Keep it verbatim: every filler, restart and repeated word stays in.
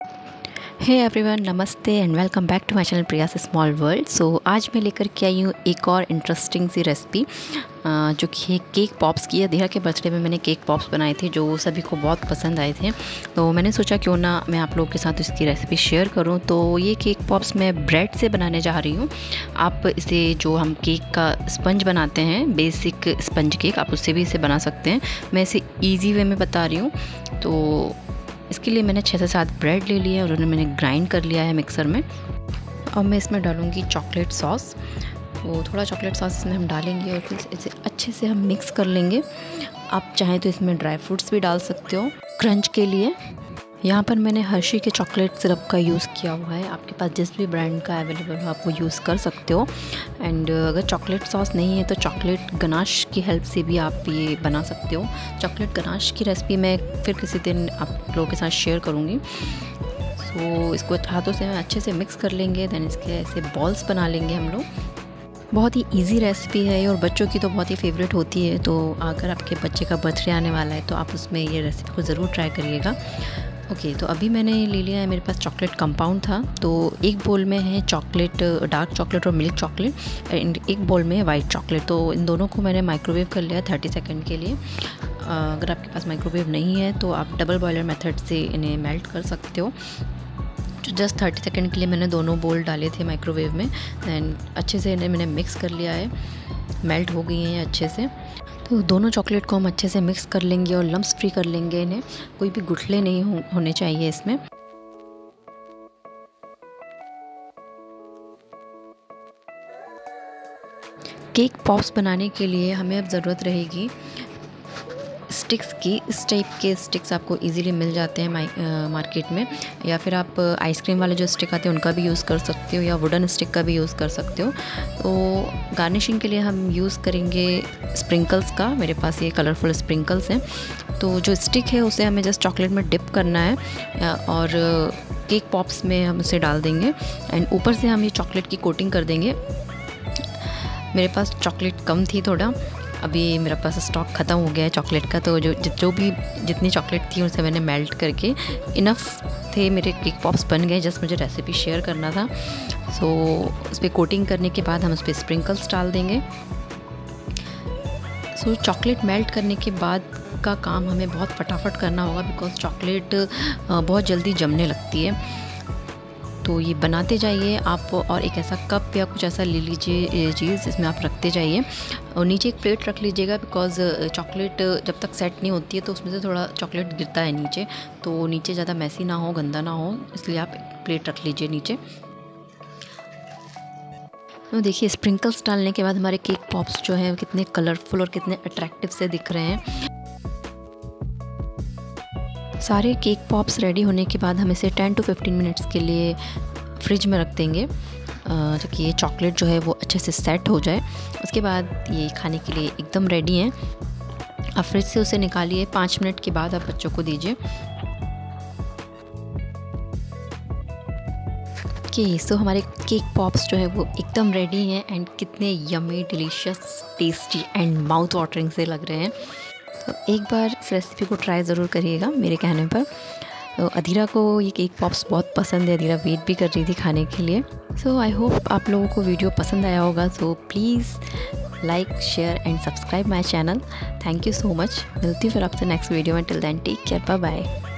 हे everyone, नमस्ते and welcome back to my channel Priya's small world. So आज मैं लेकर के आई हूँ एक और इंटरेस्टिंग सी रेसिपी जो कि है केक पॉप्स की। अधीरा के बर्थडे में मैंने केक पॉप्स बनाए थे जो सभी को बहुत पसंद आए थे, तो मैंने सोचा क्यों ना मैं आप लोगों के साथ इसकी रेसिपी शेयर करूँ। तो ये केक पॉप्स मैं ब्रेड से बनाने जा रही हूँ। आप इसे जो हम केक का स्पंज बनाते हैं, बेसिक स्पंज केक, आप उससे भी इसे बना सकते हैं। मैं इसे ईजी वे में बता रही हूँ। तो इसके लिए मैंने छः से सात ब्रेड ले लिए और उन्हें मैंने ग्राइंड कर लिया है मिक्सर में। अब मैं इसमें डालूँगी चॉकलेट सॉस। तो थोड़ा चॉकलेट सॉस इसमें हम डालेंगे और फिर इसे अच्छे से हम मिक्स कर लेंगे। आप चाहें तो इसमें ड्राई फ्रूट्स भी डाल सकते हो क्रंच के लिए। यहाँ पर मैंने हर्शी के चॉकलेट सिरप का यूज़ किया हुआ है। आपके पास जिस भी ब्रांड का अवेलेबल हो आप वो यूज़ कर सकते हो। एंड अगर चॉकलेट सॉस नहीं है तो चॉकलेट गनाश की हेल्प से भी आप ये बना सकते हो। चॉकलेट गनाश की रेसिपी मैं फिर किसी दिन आप लोगों के साथ शेयर करूँगी। सो इसको हाथों से अच्छे से मिक्स कर लेंगे, देन इसके ऐसे बॉल्स बना लेंगे हम लोग। बहुत ही इजी रेसिपी है और बच्चों की तो बहुत ही फेवरेट होती है। तो अगर आपके बच्चे का बर्थडे आने वाला है तो आप उसमें ये रेसिपी को ज़रूर ट्राई करिएगा। ओके okay, तो अभी मैंने ले लिया है, मेरे पास चॉकलेट कंपाउंड था। तो एक बोल में है चॉकलेट, डार्क चॉकलेट और मिल्क चॉकलेट, एंड एक बोल में है वाइट चॉकलेट। तो इन दोनों को मैंने माइक्रोवेव कर लिया थर्टी सेकंड के लिए। अगर आपके पास माइक्रोवेव नहीं है तो आप डबल बॉयलर मेथड से इन्हें मेल्ट कर सकते हो। जो जस्ट थर्टी सेकंड के लिए मैंने दोनों बोल डाले थे माइक्रोवेव में, दैन अच्छे से इन्हें मैंने मिक्स कर लिया है। मेल्ट हो गई हैं अच्छे से। तो दोनों चॉकलेट को हम अच्छे से मिक्स कर लेंगे और लम्स फ्री कर लेंगे इन्हें। कोई भी गुठले नहीं हो, होने चाहिए इसमें। केक पॉप्स बनाने के लिए हमें अब ज़रूरत रहेगी स्टिक्स की। इस टाइप के स्टिक्स आपको इजीली मिल जाते हैं मार्केट में, या फिर आप आइसक्रीम वाले जो स्टिक आते हैं उनका भी यूज़ कर सकते हो, या वुडन स्टिक का भी यूज़ कर सकते हो। तो गार्निशिंग के लिए हम यूज़ करेंगे स्प्रिंकल्स का। मेरे पास ये कलरफुल स्प्रिंकल्स हैं। तो जो स्टिक है उसे हमें जस्ट चॉकलेट में डिप करना है और केक पॉप्स में हम उसे डाल देंगे एंड ऊपर से हम ये चॉकलेट की कोटिंग कर देंगे। मेरे पास चॉकलेट कम थी थोड़ा, अभी मेरे पास स्टॉक ख़त्म हो गया है चॉकलेट का। तो जो जो भी जितनी चॉकलेट थी उसे मैंने मेल्ट करके इनफ थे, मेरे केक पॉप्स बन गए। जस्ट मुझे रेसिपी शेयर करना था। सो उस पर कोटिंग करने के बाद हम उस पर स्प्रिंकल्स डाल देंगे। सो चॉकलेट मेल्ट करने के बाद का काम हमें बहुत फटाफट करना होगा, बिकॉज चॉकलेट बहुत जल्दी जमने लगती है। तो ये बनाते जाइए आप, और एक ऐसा कप या कुछ ऐसा ले लीजिए चीज़, इसमें आप रखते जाइए और नीचे एक प्लेट रख लीजिएगा, बिकॉज़ चॉकलेट जब तक सेट नहीं होती है तो उसमें से थोड़ा चॉकलेट गिरता है नीचे। तो नीचे ज़्यादा मैसी ना हो, गंदा ना हो, इसलिए आप प्लेट रख लीजिए नीचे। तो देखिए स्प्रिंकल्स डालने के बाद हमारे केक पॉप्स जो हैं कितने कलरफुल और कितने अट्रैक्टिव से दिख रहे हैं। सारे केक पॉप्स रेडी होने के बाद हम इसे टेन टू फिफ्टीन मिनट्स के लिए फ्रिज में रख देंगे, ताकि ये चॉकलेट जो है वो अच्छे से सेट हो जाए। उसके बाद ये खाने के लिए एकदम रेडी हैं। आप फ्रिज से उसे निकालिए, पाँच मिनट के बाद आप बच्चों को दीजिए। ओके, सो हमारे केक पॉप्स जो है वो एकदम रेडी हैं एंड कितने yummy, delicious, tasty and mouth watering से लग रहे हैं। तो एक बार इस रेसिपी को ट्राई ज़रूर करिएगा मेरे कहने पर। तो अधीरा को ये केक पॉप्स बहुत पसंद है, अधीरा वेट भी कर रही थी खाने के लिए। सो आई होप आप लोगों को वीडियो पसंद आया होगा। So please like, share and subscribe my channel. Thank you so much. मिलती हूँ फिर आपसे नेक्स्ट वीडियो में। Till then take care, bye bye.